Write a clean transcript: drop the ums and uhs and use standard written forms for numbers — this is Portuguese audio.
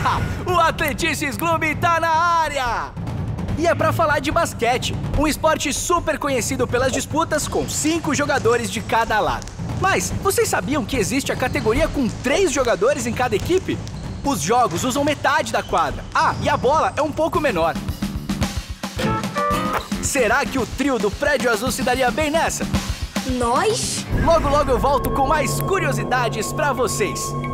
O Atletices Clube tá na área! E é pra falar de basquete, um esporte super conhecido pelas disputas com 5 jogadores de cada lado. Mas vocês sabiam que existe a categoria com 3 jogadores em cada equipe? Os jogos usam metade da quadra. E a bola é um pouco menor. Será que o trio do Prédio Azul se daria bem nessa? Nós? Logo, logo eu volto com mais curiosidades pra vocês.